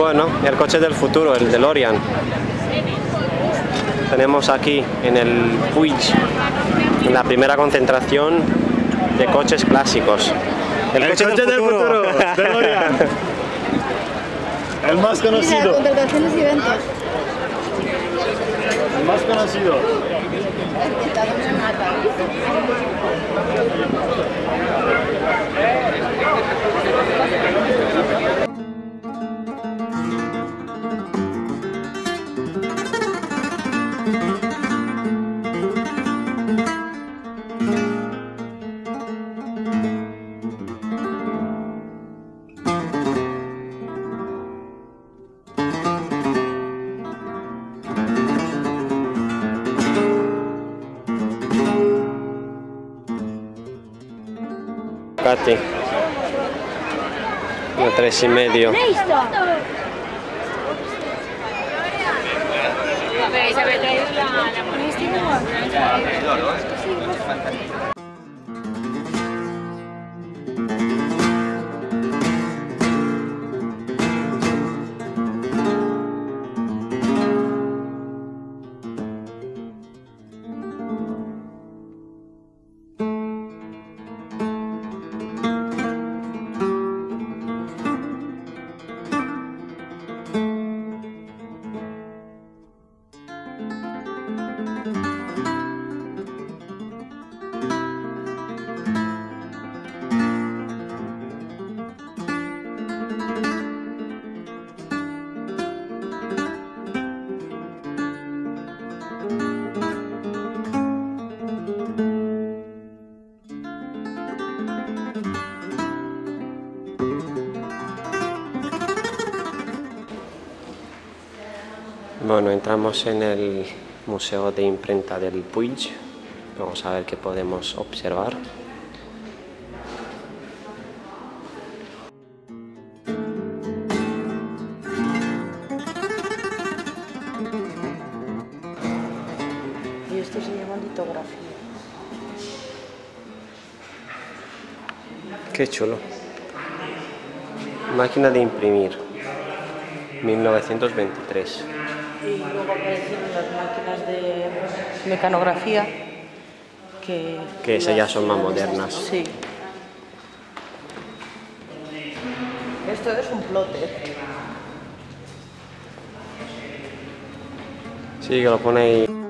Bueno, el coche del futuro, el DeLorean. Tenemos aquí en el Puig la primera concentración de coches clásicos. El coche del futuro, DeLorean. El más conocido. Mira, contrataciones y eventos. El más conocido. Esta no me mata. Katy, una 3,5. Bueno, entramos en el Museo de Imprenta del Puig. Vamos a ver qué podemos observar. Y esto se llama litografía. Qué chulo. Máquina de imprimir. 1923. Y luego aparecieron las máquinas de mecanografía Que esas ya son más modernas. Sí. Esto es un plotter. Sí, que lo pone ahí.